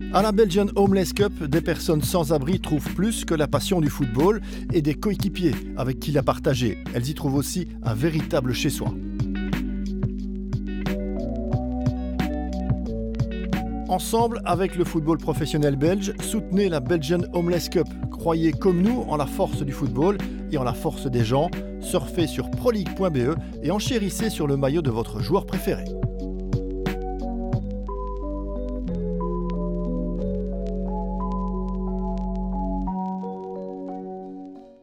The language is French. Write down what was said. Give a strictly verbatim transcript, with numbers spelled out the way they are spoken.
À la Belgian Homeless Cup, des personnes sans-abri trouvent plus que la passion du football et des coéquipiers avec qui la partager. Elles y trouvent aussi un véritable chez-soi. Ensemble, avec le football professionnel belge, soutenez la Belgian Homeless Cup. Croyez comme nous en la force du football et en la force des gens. Surfez sur proleague point b e et enchérissez sur le maillot de votre joueur préféré.